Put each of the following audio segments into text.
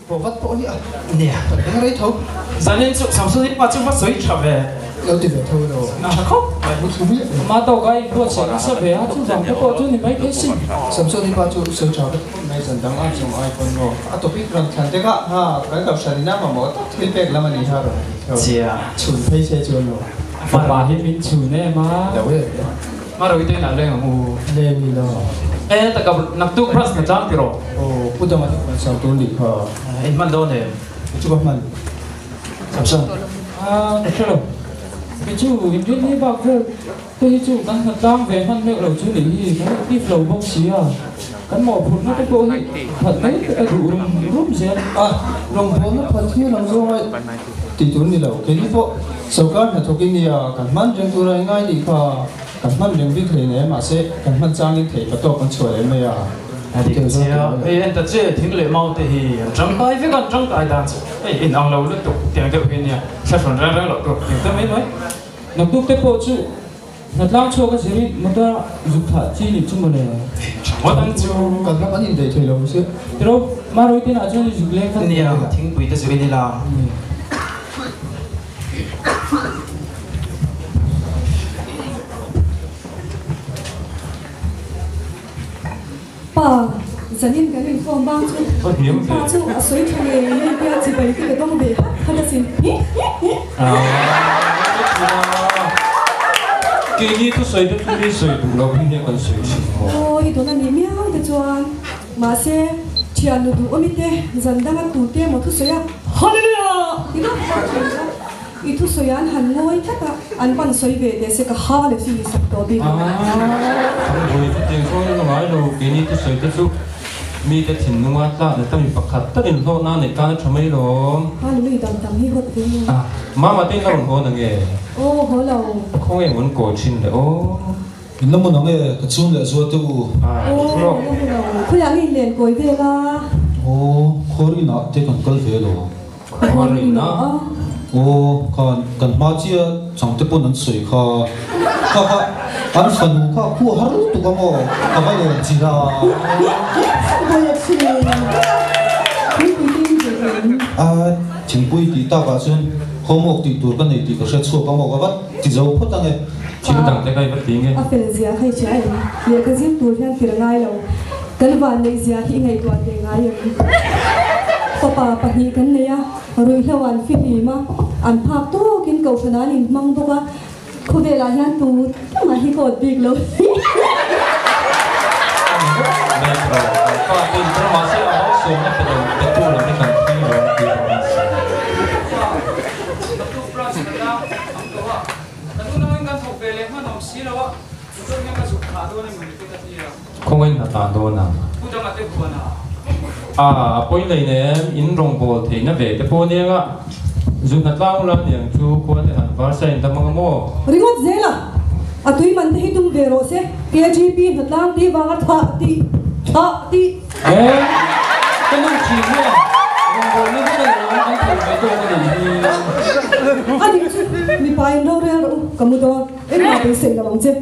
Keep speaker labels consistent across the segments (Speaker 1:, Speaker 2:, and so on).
Speaker 1: bộ vắt bộ đi à
Speaker 2: nè
Speaker 1: cái đấy thôi
Speaker 2: giờ nên chụp sản xuất qua chụp vắt sấy trở về
Speaker 1: đâu thì phải thôi rồi
Speaker 2: chắc không
Speaker 1: không biết
Speaker 3: mà tao cái bộ sản nó sẽ về hát chung rằng cái bộ chung thì mấy cái gì
Speaker 1: sản xuất đi qua chỗ sơ trào đấy
Speaker 4: ngày dần đang ăn trong iPhone rồi à tôi biết rằng thằng thế cả ha cái gặp sản na mà mỗi thứ bẹt là mình đi ha rồi
Speaker 2: chị
Speaker 4: chuẩn thấy xe chưa rồi
Speaker 3: mà bà hết mình chủ nè mà
Speaker 1: đâu đấy
Speaker 2: mà rồi cái nào lên ở mù
Speaker 1: lên đi đâu
Speaker 2: ê ta gặp nạp tu plus là trang kiro
Speaker 1: bút đầu mà sản tôi lịch hờ
Speaker 2: in man đâu nè
Speaker 1: chú bác mình sản xuất
Speaker 3: cái rồi cái chủ in viên đi bác cái chủ đang thật đang về hắn mẹ đầu chú lý cái đi flow bông xí à cái mỏ phun nó cái cô ấy thật đấy cái đủ rúm gì
Speaker 1: à rồng vốn nó phần thiếu làm rồi thì tôi đi đâu cái gì bộ sau cái là thôi cái này cảm man riêng tôi là ngay đi qua cảm man riêng biết thế này mà sẽ cảm man trang lên thế và tôi còn sửa em mày
Speaker 2: thì cái gì ê anh ta chơi tiếng lệ mau thì trắng tay với con trắng tay đàn ê in ông lâu liên tục tiếng kêu cái này sẽ phần ra lọt được tiếng tới mấy
Speaker 3: nó tụt cái bộ chủ nó đang cho cái gì mà ta giúp thả chi nhịp chung mà này
Speaker 2: mất ăn chú
Speaker 1: còn nó vẫn nhìn thấy lâu xíu
Speaker 3: rồi mà rồi thì nào cho giúp lên
Speaker 2: cái này tiếng quỷ tới dưới đi làm
Speaker 5: bà dẫn in cái hình phong bao chứ ba chứ ở suối thuyền nên bây giờ chỉ bảy cái đông về hết là xin
Speaker 3: cái gì tôi soi được tôi đi soi đủ lâu nhưng còn soi
Speaker 5: ôi tôi là niệm nhau thì cho mà sẽ chuyện đủ đủ ôm thế dần đang ăn tủ tiền một thứ soi à hallelujah đi đó ít thứ soi ăn hẳn ngồi chắc là ăn bận soi về để sẽ cả hai là xin sắp tới đi
Speaker 3: rồi tiền số nó nói đâu cái gì tôi soi được chútมีแต่ถิ่นนุ่งว่าจะต้องมีประคัดตั้งแต่โทษน้าในการทำไม่รู้
Speaker 5: ไม่ดำให้หดไป
Speaker 3: มาเต้นเราโหนังเอ๋
Speaker 5: โอ้โหเรา
Speaker 3: คงเอ๋มันโกรธชินเลยโอ้
Speaker 1: nó muốn nói nghe cái chung là do tôi
Speaker 5: โอ้เราคุณอยากเรียนกวยเวลา
Speaker 1: khó đi nó thế còn cơ về rồi
Speaker 3: khó đi nó
Speaker 1: còn bao chia trong cái bốn năm sưởi kho ăn phần kho cua hết tụi con mò còn bao giờ chỉ là chính quy thì ta vào xuân hôm một thì tụi con này thì có sẽ xua con mò có vắt thì dấu phốt tăng này
Speaker 3: chỉ có đằng cái cây vắt tiếng nghe
Speaker 5: phải là gì hay trái giờ cái gì tụi nhân thì là ngay đâu cái vạn này gì thì ngày tuần thì ngay rồi papa pahi kan ne ya roi lawan fi hi ma an phak to kin ko khana ni mang to ka khove la hian tu ma hi ko big lo
Speaker 3: này rồi có tin trong mà sẽ ở số nó phải đầu cái tu là cái cần khi rồi không anh là tàn đồ nào bây giờ này in rong bò thì nó về cái bò này á dùng hạt lao là những chú quan để hạt vào sen tâm mang mò
Speaker 5: ringot zela tui man te hitum ve ro se KGP hạt lao ti wanga tha ti
Speaker 3: cái nó chỉ nha rong bò nó cái này nó không phải cái đồ này
Speaker 5: ani mi pai no re ro kamu do em ma pe se la bang che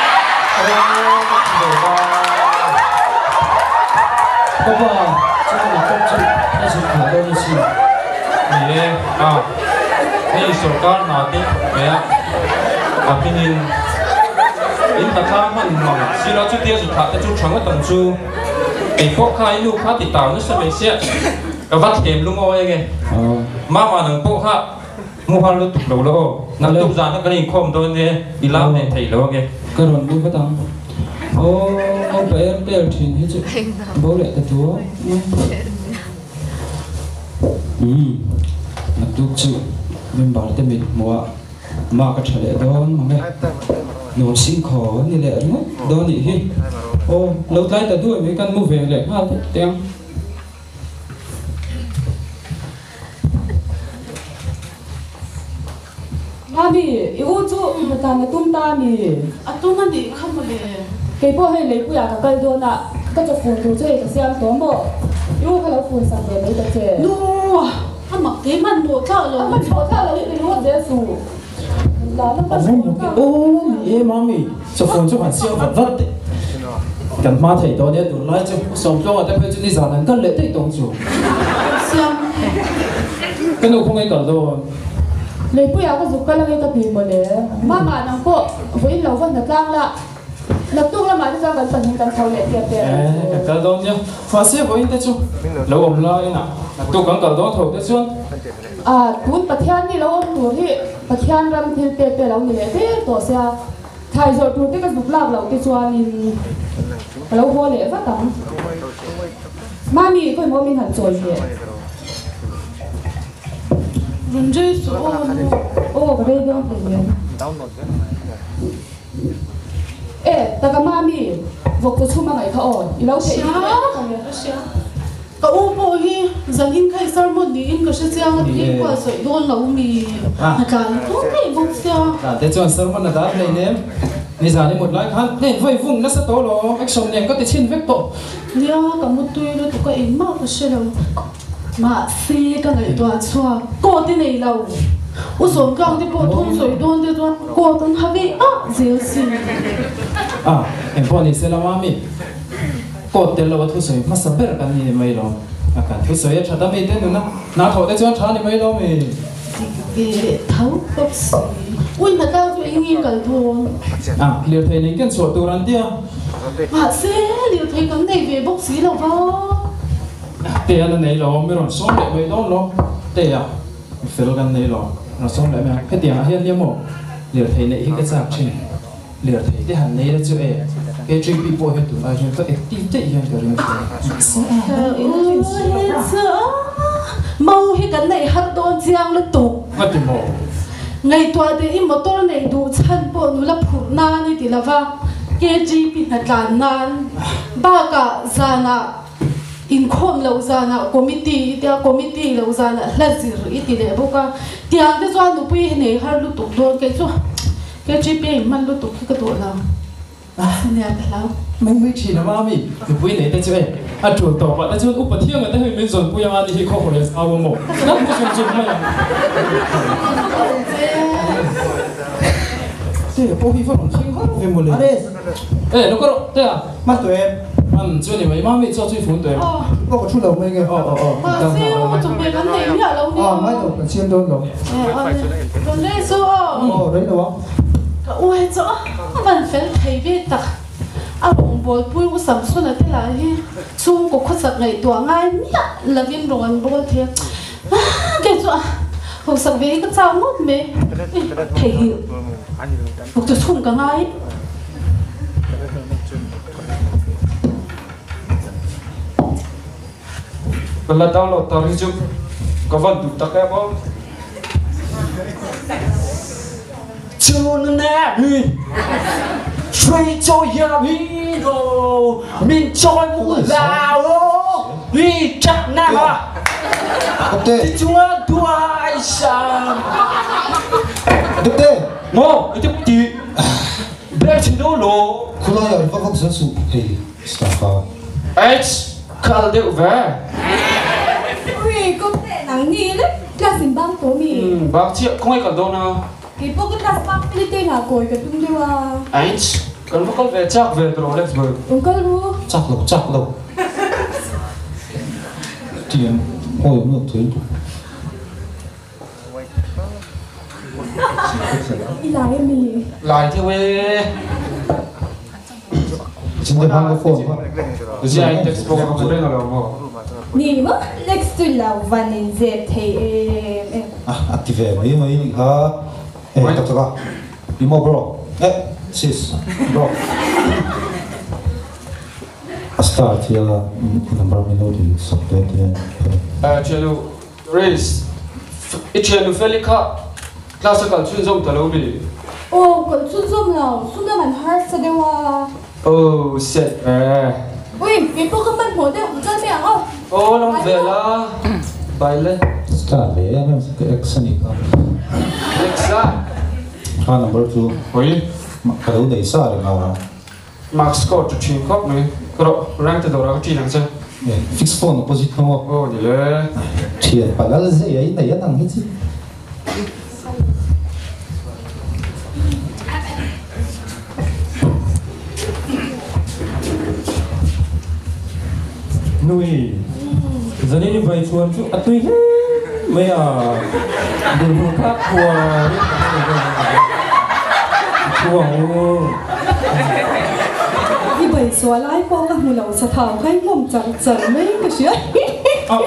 Speaker 3: papa cho là công chức hay dùng hạt đâu gì nèนี่สุการนาติเนี่ยพี่นินอินทัศน์มันมั่งสิเราจุดเดียวสุดท้ายจะจุดช่างก็ต้องจูไอ้พวกใครลูกค้าติดตามนั่นใช่ไหมเสียกับวัดเข็มลุงเอาไงมาหนึ่งพวกฮะมูฮันลุตุกเราแล้วนั่นตุกจานนั่นก็นี่คอมโดนเนี่ยอีลามเนี่ยไทยแล้วไงก็รอนดูก็ต้องเอาไปเตะทิ้งให้จุบอกเลยแต่ตัวนักดูจูเป็นบาร์เตมิดมัวมาก็เฉลี่ยโดนมั้งเนี่ยโดนสิงคอนี่แหละนะโดนอีกทีเราไล่แต่ด้วยมีการมูเวเลยฮะเตียง
Speaker 5: มาดิอีโอจูมาตามมาตุ้มตามี
Speaker 6: ตุ้มมันดีข้ามมาเลย
Speaker 5: เกี่ยวให้เลยผู้อยากกับโดนก็จะฟูตัวเจ๊กับเสียงตัวบ่อีโอเขาฟูสั่งเลยไม่จะเจ๊
Speaker 6: นู่ถ้าหมักเกมันโดดเท่าเลย
Speaker 5: มันโดดเท่าเลยไม่รู้ว่าเจ๊สูแล้วมัน
Speaker 3: นี่มามีจะฟูจะผ่านเสียงวัดกันมาไทยตอนนี้ดูไล่จะส่งตรงแต่เพื่อนจะนิสานันก็เลยได้ตรงจู่
Speaker 6: เสียง
Speaker 2: cái nụ không ai cả rồi
Speaker 6: lấy bữa áo cái dục cái là cái tập hình mà để mà nàng cô với lâu vẫn thật lang là lập tức là mà đi ra gần tận hình tận sau lệ tiệp tiệp
Speaker 2: cả đó nhá và sẽ với anh chú lâu ổn lo nè tôi còn cả đó thôi đấy xuân
Speaker 6: tuôn bát thiên đi lâu tuôn thì bát thiên ram thiên tiệp tiệp lâu như thế tổ xe thay rồi tuôn cái dục lạc lâu cái xuân in lâu vô lệ phát tắm mami coi mỗi mình hẳn rồi gì run chơi số cái đây đâu để ta cái mami vợ tôi chung mà ngày thọ lâu thế cái ô bố hi rằng in khai sao một đi in cái sự giang đi qua sợi đôn lâu mi cả tốt này vợ sao
Speaker 2: để cho sao mà đã này nè bây giờ đi một lại khác nên phải vùng nó sẽ to rồi action này có thể xin vết tổ
Speaker 6: nhá cả một tuổi rồi tụi cái mà cái sự đâu mà xí cái này toàn xóa cô thế này lâu u sống càng thì bộ thôn sợi đôn thì toàn cô toàn happy dễ xí
Speaker 2: em bỏ đi xem mami cô tên là thu sợi mà sắp bể cái này mấy lo cái thu sợi chắc đã mấy tên nữa na thổi để cho anh này mấy lo mày
Speaker 6: về thấu bốc xí ui mà tao tụi anh nghe cả thôn
Speaker 2: liều thầy này cái sổ tu ran tia
Speaker 6: mà xí liều thầy cái này về bốc xí là vào
Speaker 2: tia là này lo mới còn sống lại mấy đó lo tia phải lo cái này lo nó sống lại mà cái tia hiện như một liều thầy này cái giặc trên liều thầy cái hành này là chưa cái chuyện bị bội hiện tụi ai hiện có active thế hiện cái
Speaker 6: sợ mau hi cái này hát đôn giang là tục
Speaker 2: mất thì mồ
Speaker 6: ngày tua thì im một tô này đủ chân bộ nó là phụ na này thì là va cái gì bị hạt lan nan ba cả zana in khom lâu zana committee lâu zana là gì rồi thì để bố cả tiếng cái doan nó bị này har lu tục đôn cái gì bị man lu tục cái đồ nào nè cái nào
Speaker 2: mình chỉ là mami thì bữa này tới chơi chủ tàu bạn đã chơi úp bát thiên người ta hơi mình dồn bữa ăn thì khó khăn sao mà nó cũng không chịu mà thế bố hi phát triển không hết về một lần nó có thế
Speaker 1: mắt tụi em
Speaker 2: cho nên mấy mami cho chơi phun tụi em
Speaker 1: có chút đầu mấy cái
Speaker 6: mà siêu mà chuẩn bị cái này mới là lâu đi
Speaker 1: mấy đầu còn chiên đôn rồi
Speaker 6: còn đây số
Speaker 1: đấy đúng không
Speaker 6: ôi chỗ vẫn phải thấy biết ta ông bố bùi của sắm xuân là thế là chung của khuất giặc này tuổi ngay là viên rồi bố thế cái chỗ hồng sặc với cái sao ngốt mê thể hiện một tôi chung cả ngay
Speaker 3: là tao lột tao đi chụp có vận tụ tao cái bom cho nên nè đi chơi cho nhà mình chơi mù lao đi chắc nè mà thì chúng ta đuổi sang
Speaker 1: được đấy
Speaker 3: ngô cái tiếp gì để chỉ đâu lộ
Speaker 1: kula ya vak vak zasu hey stafa
Speaker 3: ấy khal điệu về
Speaker 5: ui có thể nắng nhì đấy là xin băng của mình
Speaker 3: bác chị không ai cả đâu nào
Speaker 5: cái bố cái responsibility là coi cái tung đi qua
Speaker 3: ấy cần phải con về chắc về rồi let's go
Speaker 5: ông có lu
Speaker 1: chắc lâu tiền hồi nước thuế
Speaker 5: đi lại em đi
Speaker 3: lại thì về
Speaker 1: chính là bằng cái phone
Speaker 3: gì anh text bộ không biết nào đâu
Speaker 5: nì mà next to là van in dẹp thì em
Speaker 1: active mấy ha hey tập tập imo bro sis bro start here number minute software
Speaker 3: chelu race chelu felika classical chuyên dụng talo bi
Speaker 5: ô còn xuân xuân nào xuân nào mình hát sao đây wa
Speaker 3: oh set
Speaker 5: ui cái bố cái mình muốn đây không chơi mẹ không
Speaker 3: oh long về la bài lên
Speaker 1: start về em cái action này
Speaker 3: Alexa
Speaker 1: number 2
Speaker 3: oi
Speaker 1: cái đầu đấy sao rồi nào
Speaker 3: Max score chuyên khóc này rồi rank từ đầu ra cái chi năng xem
Speaker 1: fix phone opposite không
Speaker 3: oh yeah
Speaker 1: thiệt phải là gì ấy này ăn hết chứ
Speaker 2: nuôi giờ này như vậy chuồn chú tôi
Speaker 3: mấy đừng khác thua
Speaker 5: đi bảy xóa lái po các mù lầu sạt thảo hay mồm chẳng chẳng mấy cái chuyện
Speaker 3: ôi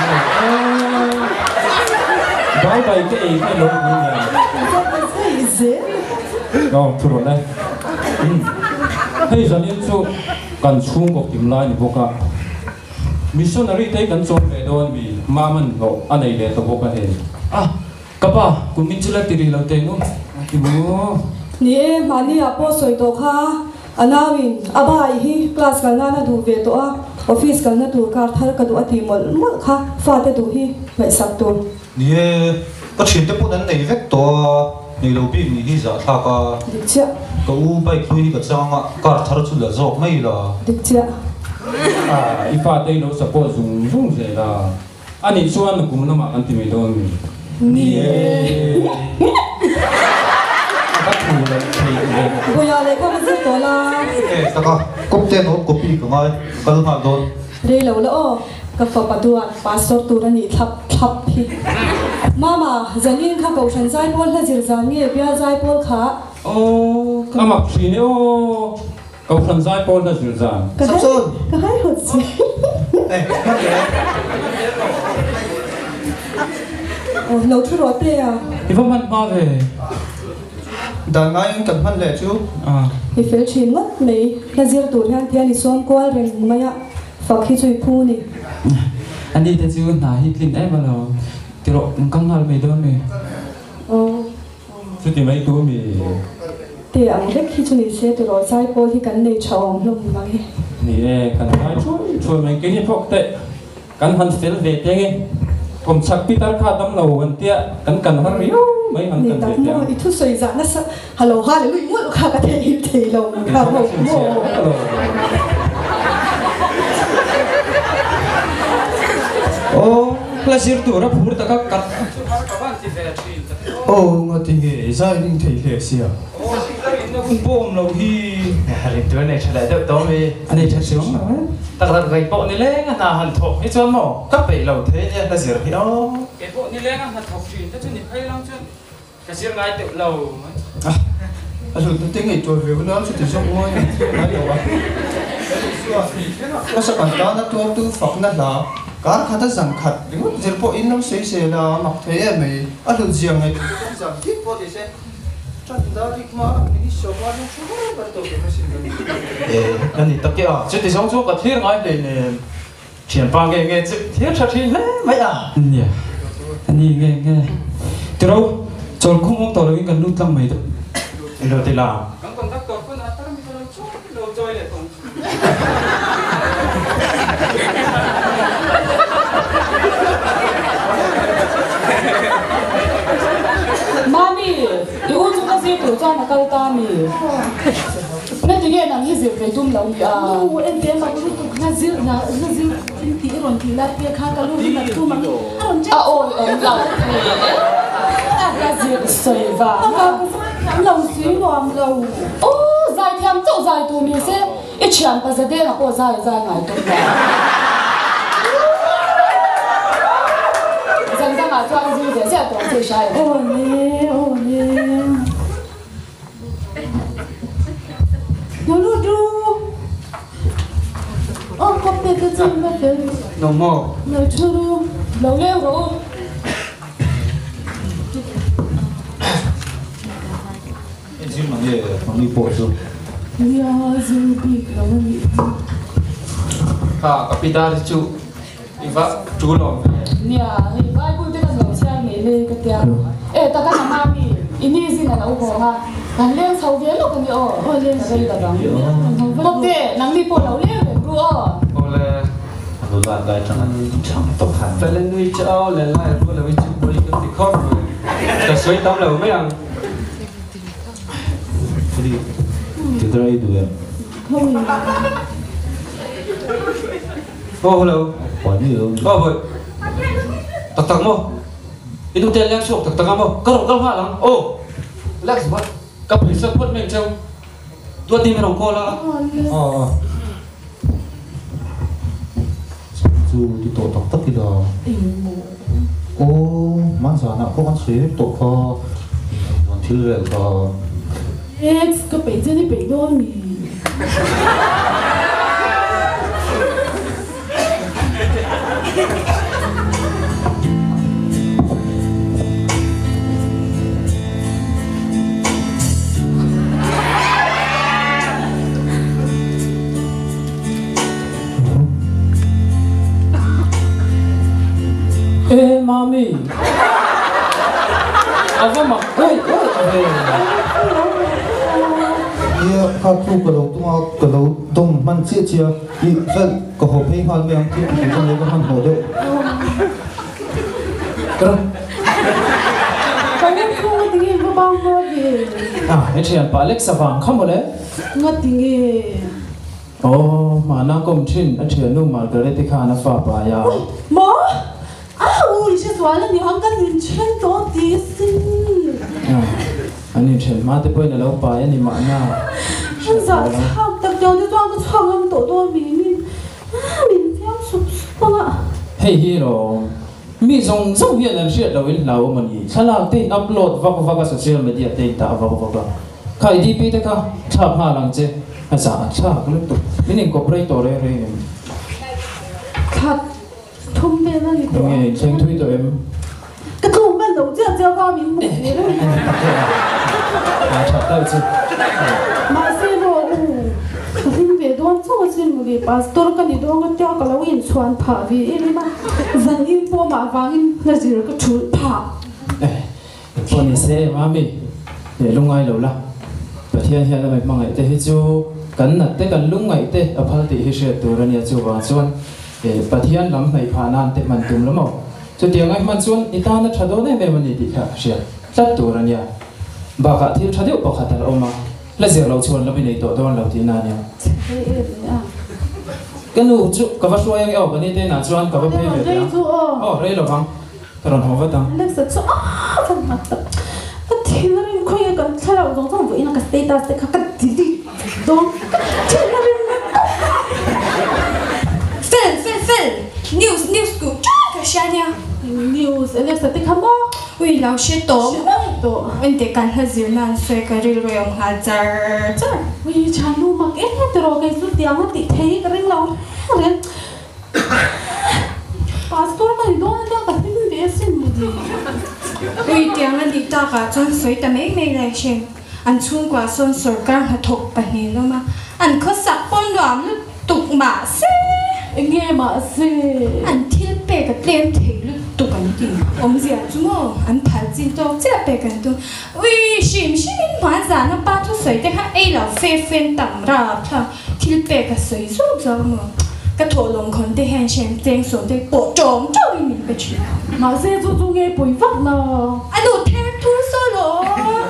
Speaker 3: nói vậy cái gì cái lỗi như này
Speaker 5: cái dễ
Speaker 3: rồi thua rồi đây hay giờ nên số cần chung cuộc tìm lại những cái missionary thấy cần chung về đâu vì mà mình nó anh ấy để tao bốc cái à các bạn cũng mình chỉ là tiền lâu tiền luôn thì bố
Speaker 5: nè mà nè po soi to kha anawin abai hi class ka na du ve to a office ka na tu kar thar ka du ati mol mol kha fa te du hi mai sak tu
Speaker 7: nè có chuyện tới bữa này vét to này lâu bị mình đi giả thà
Speaker 5: dik cha
Speaker 7: có u bay khui cái trang á cả thà chút là giọt mấy là
Speaker 5: dik cha
Speaker 3: à ifa tay nó support dùng thế là anh ấy xuân nó cũng nó mà anh tìm đâu
Speaker 5: nè
Speaker 3: các thủ là thì
Speaker 5: bây giờ lại có cái gì to la
Speaker 7: ê ta có cúp tên nó copy của ngay cái lúc nào rồi
Speaker 5: re lo lo ka fa paduan pastor tu rani thap hi mama zanin kha ko shan zai pol la zir zan nge bia zai pol kha
Speaker 3: ô các mặc gì nữa cậu phần giải pol là dữ dàng
Speaker 5: ka hai hot si
Speaker 7: ê khác vậy
Speaker 5: lo thu ro te a
Speaker 3: thì phong văn bao về
Speaker 1: đàn ngay cần phân lệ chứ
Speaker 3: à
Speaker 5: hi fel chin ngot mei la zir tu han thian ni som kwal reng maya fa khi chui phu ni
Speaker 2: anh đi theo chú nãy hít linh em vào rồi thì rồi căng hal mấy đôi này
Speaker 3: chứ thì mấy tuổi mình
Speaker 5: te ang lek khi chui se tu ro zai pol hi kan nei chawm lum mai
Speaker 3: nè cần phải chui mình cái gì phok tệ cần hắn phải về thế ngheผมชักพิตาขาดำเหลากันเตี้ยกันฮาริโอไม่หัน
Speaker 5: ni
Speaker 3: กัน
Speaker 5: ta
Speaker 3: เตี้ย
Speaker 5: mo i thu soi za na sa hello ha le lui mo kha ka te hi te lo ka mo mo
Speaker 2: ô plasir tu ra phur ta ka
Speaker 1: ô ngồi thì nghề ra những thầy lệ xìa
Speaker 2: nó cũng bom lâu hi
Speaker 4: Hari tu ni cakap tu tu ni.
Speaker 2: anh đi theo xuống rồi
Speaker 4: Tak ada gay pok ni leh na han thok ni cuma mau. Kapai lau thế ni na zir hi oh.
Speaker 2: cái bộ như lên là học truyền cho nên hay lắm chứ cái riêng ngay tự lầu
Speaker 1: à rồi tôi nghĩ tôi về nó sẽ tự sống ngôi nói điều à có sao bản ta nó tôi phật nó là cả khát rằng khát đúng không giờ bộ in nó sẽ là mặc thế em mày à rồi riêng này rằng thích bộ thì sẽ cho ta đi mà đi sống qua nó chú bắt đầu cái gì
Speaker 4: Eh, nanti tak kira. Jadi sang tu kat hilang ai ni. Cian pang nghe thiết thật thì leh mấy à.
Speaker 2: nhỉ anh đi nghe nghe từ đâu cho không mong tao là cái nút lắm mày đó
Speaker 4: Ilo ti la.
Speaker 2: Ang kontaktor ko na tarang ito lang so lo joy le tong.
Speaker 6: Mami, iu chung na si tu cha na kal ta mi. Na ti ge nang hi zir ve dum lo ya.
Speaker 5: o en te ma ku tu
Speaker 6: Na zir ti ron ti la pe kha ka lu na tu ma.
Speaker 5: a o en la
Speaker 6: Na zir soi va.
Speaker 5: lo si lo lo
Speaker 6: Ô, dài thêm chỗ dài tù mi sẽ ít chuyện pa zade na ko dài ngai tu ba. Zang zang a chuan ji de sẽ tong se shai.
Speaker 5: o ne no du o ko te te chin na te
Speaker 1: nó mò
Speaker 5: no chu
Speaker 6: Lâu leo rồi.
Speaker 7: em xin mà nghe không đi bộ rồi
Speaker 5: ya zu bi lo ni
Speaker 4: Ha, kapita tu. Iva tu lo.
Speaker 6: Nia, hi vai ku te kan lo sia nge le ka tia. E ta kan ma mi. Ini zin na lo ko ha. Kan leng sau ve lo kan yo. O leng sai da dang. Mo te nang mi po lo le ru o.
Speaker 4: Oleh.
Speaker 7: rồi là lại chẳng tập hành
Speaker 4: Phải lên nuôi cháu lên lại rồi là với chú bơi cái thì khó rồi. Ta suy tâm là mấy anh.
Speaker 7: thế đi thì tôi đây được
Speaker 4: Oh, hello.
Speaker 7: quá nhiều
Speaker 4: Oh, boy. Tak mo. Itu tel yang sok tak mo. Kau halang. Oh. Relax buat. Kau bisa buat main jauh. Dua tim orang kau lah.
Speaker 7: dù đi tổ tóc tất cái đó ô mang giả nào có con xí tổ kho còn thiếu rẻ kho
Speaker 6: X cái bị chứ đi bị đôi mì
Speaker 2: Ê mami Ava mà ơi
Speaker 7: ia kha thu ka lo tum man chia chia i vel ko ho phei hal me ang thi ki ko le ko han ho de
Speaker 2: Rồi
Speaker 6: Cái này không có tiếng bao bao gì
Speaker 2: Hết chuyện bà Alexa vàng không boleh
Speaker 6: Nggak tinggi
Speaker 2: Oh mana kom chin Hết chuyện nu mal gare te khana fa pa ya
Speaker 6: Mo? Ui, saya soalan ni angkat lincen tu di sini
Speaker 2: Anh chuyện mà te poi na lo pa ya ni ma na
Speaker 6: Dạ, thằng tập cho tôi toàn cái thằng em tổ tôi mình theo sụp sụp ạ
Speaker 2: Hey hero mi zong zong hian an riat lo in lau mani thalak tin upload vak social media te ta vak khai dp te ka thap ha lang che asa cha kluk tu min incorporate re
Speaker 6: Thật Thông bên là gì đó
Speaker 2: nge cheng thui to em
Speaker 6: Cái thông bên đầu tiên theo cao mình một thế đấy
Speaker 2: cha ta chu
Speaker 6: Mà xem bộ Cái phim về đoán cho xin một cái pastor cái này đoán cái theo cái lâu in xoan phá vì em mà dần in po mà vàng in là gì rồi cái chuột phá
Speaker 2: poni se mami ye lungai lo la pathian hian mai mangai te hi chu kan na te kan lungai te aphal ti hi she tu rania chu wa chuan pathian lam mai phanan te man tum lamo chu tiangai man chuan itana thado ne me mani ti kha sia tat tu rania ba kha thil thadeu pakhat al oma la zer lo chuan lo bi nei to don lo ti na nia kanu chu ka va suai ang au bani te na chuan ka va phei ve ya oh rei lo bang karon ho va tang
Speaker 6: Alexa cho phần mặt tập cái thiên là mình khơi cần thay đổi giống giống vậy là cái status sẽ khác cái gì đúng thiên là mình
Speaker 5: Phil News của cái sao nha
Speaker 6: news Alexa thì không có
Speaker 5: Ui lão sẽ tổ
Speaker 6: tổ
Speaker 5: Anh te kan hazir nan xoay cái ril rồi ông hà char
Speaker 6: ui chán lu mặc hết hết rồi cái số tiền nó tị thấy cái rinh lâu rồi passport này đó nó cái phim về xin gì
Speaker 5: Ui tiếng là đi ta cả chọn xoay ta mấy mấy lại xem Anh chung qua son sarkar hat thok pa ni lo ma Anh có sạc pon đoán lúc tục mà xe
Speaker 6: nghe mà gì
Speaker 5: Anh thiên bè cái tên thể lúc tục anh đi Ông già chú mô anh phá chín tô chế bè cái tô Ui xìm hóa giả nó ba thu xoay thế ha ấy là phê phên tặng ra thà Thiên bè cái xoay rốt ra mà Cái thổ lồng khẩn tế hèn xem tên xuống tế bộ trộm cho mình cái chuyện
Speaker 6: mà gì chú nghe bùi vắt nào
Speaker 5: Anh đủ thêm thu solo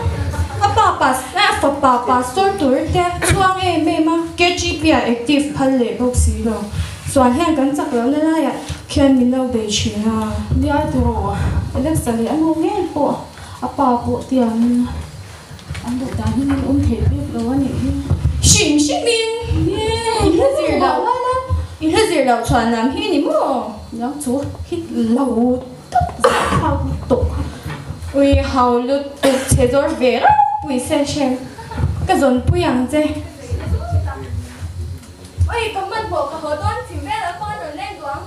Speaker 5: Papa store tour te chuang em mà cái GPA active phal le box xí rồi soan hang kan chak lo la ya khian min lo be china
Speaker 6: đi ai tổ Alexa này anh không nghe bộ apa bộ tiền anh được đàn nhưng thể biết đâu anh nhỉ
Speaker 5: shim min in hazir lo chuan nam hi ni mo
Speaker 6: nhớ chú hít lâu tức sao tục
Speaker 5: ui hau lu tu chezor ve ui se shem ka zon puyang che oi kaman bo ka ho don chim ve la pon ron len duang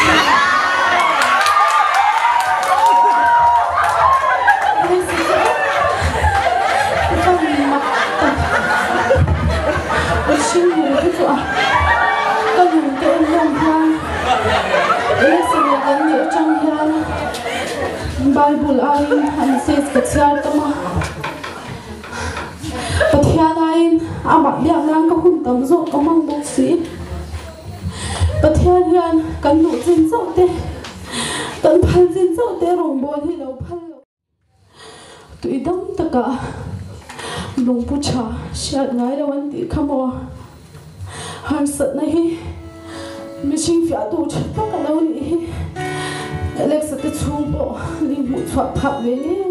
Speaker 6: xin lỗi cái chỗ có dùng cái em lòng than em xin lỗi cái nghĩa trong than Bible anh says cái sao tama Pathian anh amat liang lang ka hun tam zo ka mang bok si Pathian hian kan nu jin zo te kan phal jin zo te rong bon hi lo phal lo tui dam taka lung pu cha shat ngai lo an ti khamo har sat na hi mishing fia tu chat ka lo ni hi Alexa te chung bo li mu chwa phap ve ni